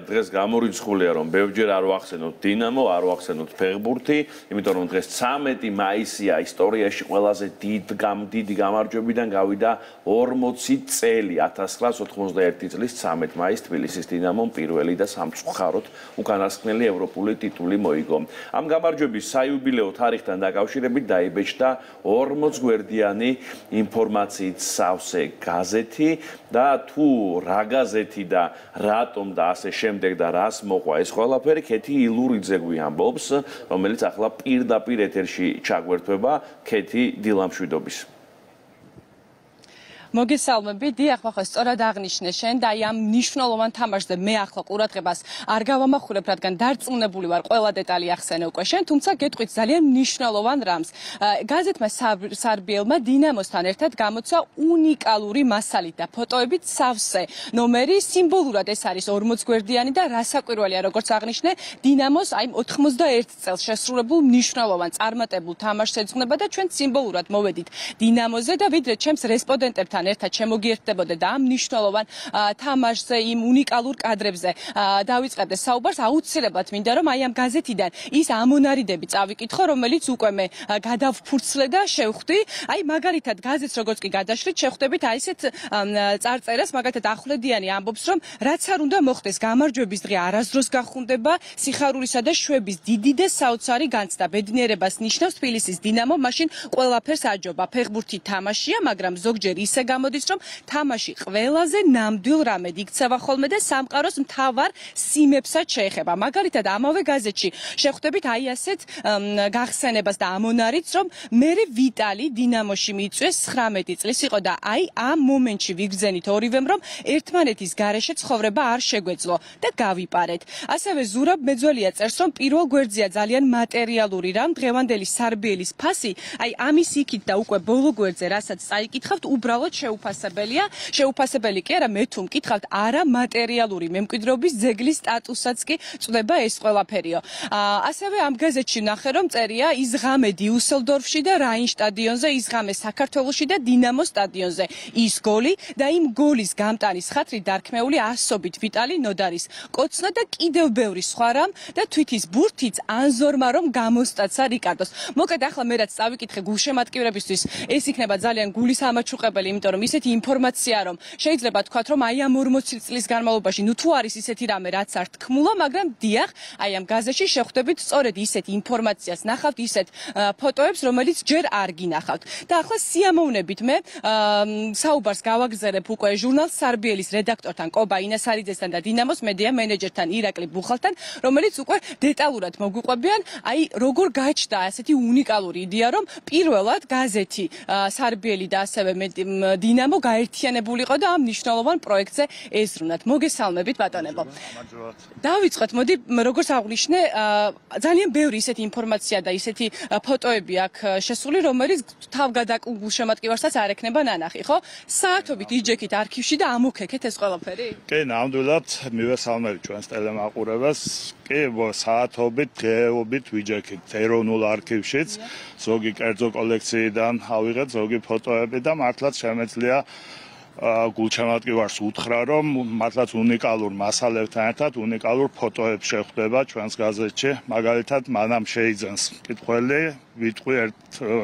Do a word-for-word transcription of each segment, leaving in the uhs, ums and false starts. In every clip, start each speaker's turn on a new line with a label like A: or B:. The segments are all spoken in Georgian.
A: დღეს გამორიცხულია რომ ბევრჯერ არ ვახსენოთ დინამო, არ ვახსენოთ ფეხბურთი, იმიტომ რომ დღეს ცამეტი მაისია ისტორიაში ყველაზე დიდი გამარჯვებიდან გავიდა ორმოცი წელი ათას ცხრაას ოთხმოცდაერთი წლის ცამეტ მაისს თბილისის დინამომ პირველი და სამწუხაროდ უკანასკნელი ევროპული ტიტული მოიგო. Ამ გამარჯვების საიუბილეო თარიღთან დაკავშირებით დაიბეჭდა ორმოც გვერდიანი ინფორმაციით სავსე გაზეთი და თუ რა გაზეთი და რატომ და ასე შემდეგ და რას მოყვა ეს ყველაფერი ქეთი ილურიძე გვიამბობს, რომელიც ახლა პირდაპირ ეთერში ჩაგვერთვება ქეთი დილამშვიდობის.
B: მოგესალმებით, დიახ, ახლა სწორად აღნიშნე შენ და აი ამ მნიშვნელოვან თამაშზე მე ახლა ყურადღებას არ გავამახვილებ, რადგან დარწმუნებული ვარ, ყველა დეტალი ახსენე უკვე შენ, თუმცა გეტყვით ძალიან მნიშვნელოვან რამს. გაზეთმა სარბიელმა დინამოსთან ერთად გამოცვა უნიკალური მასალით და ფოტოებით სავსე ნომერი, სიმბოლურად ეს არის ორმოც გვერდიანი და რასაკვირველია, როგორც აღნიშნე, დინამოს აი ოთხმოცდაერთ წელს შესრულებულ მნიშვნელოვან წარმატებულ თამაშს ეძღვნება და ჩვენ სიმბოლურად მოვედით დინამოზე და ვიდრე ჩემს რესპონდენტებთან ერთად შემოგიერთდებოდა და ამ მნიშვნელოვან თამაშზე, იმ უნიკალურ კადრებზე დავიწყებდე საუბარს, აუცილებლად მინდა რომ აი ამ გაზეთიდან ის ამონარიდები წავიკითხო, რომელიც უკვე მე გადავფურცლე და შევხვდი. აი მაგალითად გაზეთს როგორც კი გადაშლით, შევხვდებით აი ესეთ წარწერას, მაგალითად ახვლედიანი ამბობს, რომ რაც არ უნდა მოხდეს, გამარჯვების დღე არასდროს გახუნდება, სიხარულისა და შვების დიდი და საოცარი განცდა. ბედნიერებას ნიშნავს თბილისის დინამო, მაშინ ყველაფერს აჯობა. ფეხბურთი თამაშია, მაგრამ ზოგჯერ ისე გამოდის, რომ თამაში ყველაზე ნამდვილ რამედ იქცევა ხოლმე და სამყაროს მთავარ სიმებსაც შეეხება. მაგალითად, ამავე გაზეთში შევხვდებით აი ასეთ გახსენებას და ამონარიდს, რომ მერე ვიტალი დინამოში მიიწვიეს ცხრამეტი წლის იყო და აი ამ მომენტში ვიგრძენით ორივემ, რომ ერთმანეთის გარეშე ცხოვრება არ შეგვეძლო და გავიპარეთ. ასევე ზურაბ მეძველია წერს, რომ პირველ გვერდზეა ძალიან მატერიალური რამ, დღევანდელი სარბიელის ფასი, აი ამის იქით და უკვე ბოლო გვერდზე, რასაც წაიკითხავთ, უბრალოდ შეუფასებელია, შეუფასებელი კი არა, მე თუ მკითხავთ, არა მატერიალური მემკვიდრეობის ძეგლის სტატუსაც კი წვდება ეს ყველაფერიო. ასევე ამ გაზეთში ნახე, რომ წერია ის ღამე დიუსელდორფში და რაინშტადიონზე, ის ღამე საქართველოში და დინამოს სტადიონზე. ის გოლი და იმ გოლის გამტანის ხათრით დარქმეული ასობით ვიტალი ნოდარის კოცნა და კიდევ ბევრი სხვა რამ და თვითის ბურთიც ანზორმა რომ გამოსტაცა რიკარდოს. მოკლედ ახლა მე რაც წავიკითხე გულშემატკივრებისთვის, ეს იქნება ძალიან გულის ამაჩუყებელი, იმიტომ რომ ისეთი ინფორმაცია რომ შეიძლება თქვათ რომ აი ამ ორმოცი წლის განმავლობაში ნუ თუ არის ისეთი რამე რაც არ თქმულა, მაგრამ დიახ, აი ამ გაზეთში შევხვდებით სწორედ ისეთ ინფორმაციას, ნახავთ ისეთ ფოტოებს, რომელიც ჯერ არ გინახავთ. და ახლა სიამოვნებით მე საუბარს გავაგზავნებ უკვე ჟურნალ სარბიელის რედაქტორთან კობა ინასარიძესთან და დინამოს მედია მენეჯერთან ირაკლი ბუხალთან, რომელიც უკვე დეტალურად მოგვიყვებიან, აი როგორ გაჩნდა ასეთი უნიკალური იდეა, რომ პირველად გაზეთი სარბიელი და ასევე დინამო გაერთიანებულიყო და ამ მნიშვნელოვან პროექტზე ეზრუნათ. მოგესალმებით ბატონებო. დავიწყოთ, მოდი, როგორც აღნიშნე, ძალიან ბევრი ისეთი ინფორმაცია და ისეთი ფოტოები აქვს შესული, რომელიც თავგადაკულ გულშემატკივარსაც არ ექნება ნანახი, ხო? საათობით იჯექით არქივში და ამოქეკეთ ეს ყველაფერი?
C: კი, ნამდვილად მივესალმებით ჩვენს ტელემაყურებელს. კი, საათობით, დღეობით ვიჯექით ეროვნულ არქივშიც, ზოგი კერძო კოლექციიდან ავიღეთ, ზოგი ფოტოები და მართლაც შემეძლია გულშემატკივარს უთხრა, რომ მართლაც უნიკალურ მასალებთან ერთად უნიკალურ ფოტოებს შეხვდება ჩვენს გაზეთში. მაგალითად, მანამ შეიძენს მკითხველი ვიტყვი ერთ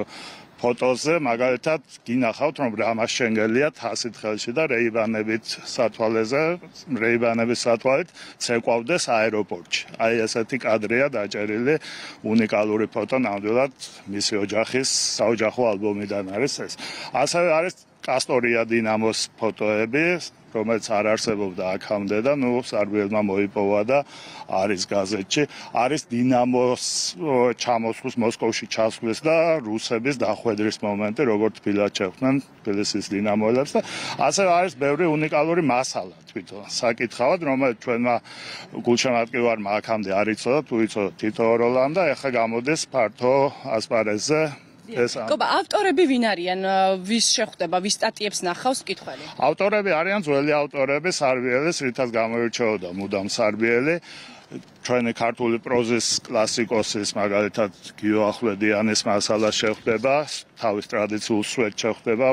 C: ფოტოზე, მაგალითად გინახავთ, რომ რამას შენგელია თასით ხელში და რეიბანებით სათვალეზე, რეიბანების სათვალით ცეკვავდეს აეროპორტში. აი ესეთი კადრია დაჭერილი, უნიკალური ფოტო, ნამდვილად მისი ოჯახის საოჯახო ალბომიდან არის ეს. ასევე არის კასტორია დინამოს ფოტოები, რომელიც არ არსებობდა აქამდე და ნუ სარბიელმა მოიპოვა და არის გაზეთში. არის დინამოს ჩამოსვლის, მოსკოვში ჩასვლის და რუსების დახვედრის მომენტი, როგორც თბილისს შეხვდნენ თბილისის დინამოელებს და ასევე არის ბევრი უნიკალური მასალა თვითონ. საკითხავად, რომელიც ჩვენმა გულშემატკივარმა აქამდე არ იცოდა, თუ იცოდა თითო როლამ და ეხლა გამოდის ფართო ასპარეზზე.
B: კობა, ავტორები ვინ არიან, ვის შეხვდება, ვის სტატიებს ნახავს მკითხველი?
C: ავტორები არიან ძველი ავტორები სარბიელის, რითაც გამოირჩეოდა მუდამ სარბიელი. ჩვენი ქართული პროზის კლასიკოსის, მაგალითად გიო ახვლედიანის მასალა შეხვდება, თავის ტრადიციულ სვეტს შეხვდება.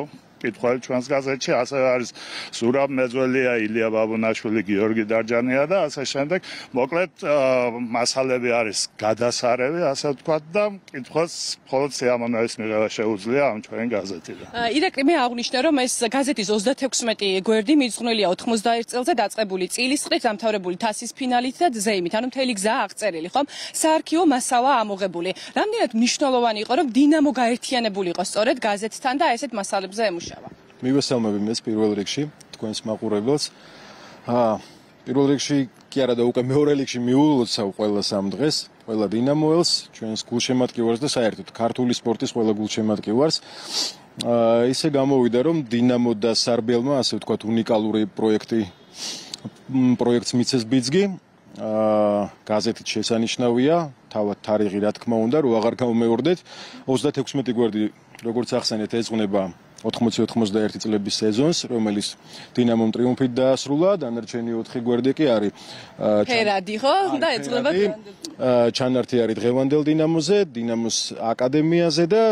C: მკითხველი ჩვენს გაზეთში, ასევე არის ზურაბ მეძველია, ილია ბაბუნაშვილი, გიორგი დარჯანია და ასე შემდეგ. მოკლედ მასალები არის გადასარევი, ასე ვთქვათ და მკითხველს მხოლოდ სიამოვნების მიღება შეუძლია ამ ჩვენ გაზეთიდან.
B: ირაკლი, მე აღვნიშნე, რომ ეს გაზეთის ოცდათექვსმეტი გვერდი მიძღვნილია ოთხმოცდაერთ წელზე დაწყებული წილისყრით, დამთავრებული თასის ფინალით და ზეიმით, ანუ მთელი გზა აღწერილი, ხომ? საარქივო მასალა ამოღებული. რამდენად მნიშვნელოვანი იყო, რომ დინამო გაერთიანებული იყო სწორედ გაზეთთან და ესეთ მასალებზე ემუშავა?
D: მივესალმები მეც პირველ რიგში თქვენს მაყურებელს. აა პირველ რიგში კი არა და უკვე მეორე რიგში მიულოცავ ყველას ამ დღეს, ყველა დინამოელს, ჩვენს გულშემატკივარს და საერთოდ ქართული სპორტის ყველა გულშემატკივარს. აა ისე გამოვიდა, რომ დინამო და სარბიელმა, ასე ვთქვათ, უნიკალური პროექტი პროექტს მიცეს ბიძგი. აა გაზეთით შესანიშნავია, თავად თარიღი რა თქმა უნდა, რომ აღარ გამომეორდეთ. ოცდათექვსმეტი გვერდი, როგორც ახსენეთ, ეძღვნება ოთხმოცი ოცდაერთი წლების სეზონს, რომელიც დინამომ ტრიუმფით დაასრულა, დანარჩენი ოთხი გვერდი კი არის
B: ფერადი, ხო? და ეძღვნება
D: ჩანართი არის დღევანდელ დინამოზე, დინამოს აკადემიაზე და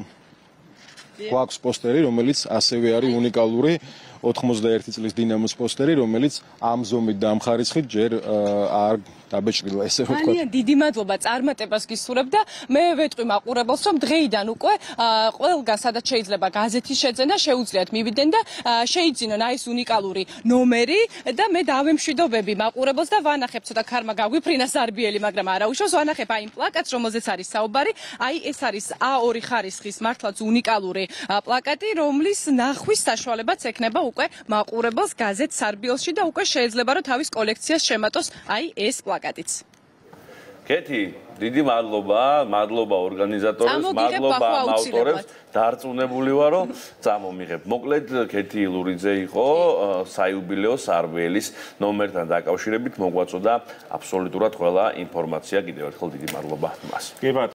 D: გვაქვს პოსტერი, რომელიც ასევე არის უნიკალური ოთხმოცდაერთი წლის დინამოს პოსტერი, რომელიც ამ ზომით და ამ ხარისხით ჯერ არ დაბეჭდილა, ესე ვთქვათ.
B: ძალიან დიდი მადლობა წარმატებას გისურვებ და მე ვეტყვი მაყურებელს, რომ დღეიდან უკვე ყველგან სადაც შეიძლება გაზეთის შეძენა შეუძლიათ მივიდნენ და შეიძინონ აი ეს უნიკალური ნომერი და მე დავემშვიდობები მაყურებელს და ვანახებ ცოტა ქარმა გაგვიფრინა სარბიელი, მაგრამ არა უშავს, ვანახებ აი იმ პლაკატს, რომელზეც არის საუბარი, აი ეს არის А ორი ხარისხის მართლაც უნიკალური პლაკატი, რომლის ნახვის საშუალებაც ექნება უკვე მაყურებელს გაზეთ სარბიელში და უკვე შეიძლება რომ თავის კოლექციას შემატოს აი ეს პლაკატიც.
A: კეთი, დიდი მადლობა, მადლობა ორგანიზატორებს, მადლობა ავტორებს, დარწმუნებული ვარ, რომ წამომიღებ. მოკლედ, კეთი ილურიძე იყო საიუბილეო სარბიელის ნომერთან დაკავშირებით, მოგვაწოდა აბსოლუტურად ყველა ინფორმაცია. კიდევ ერთხელ დიდი მადლობა მას.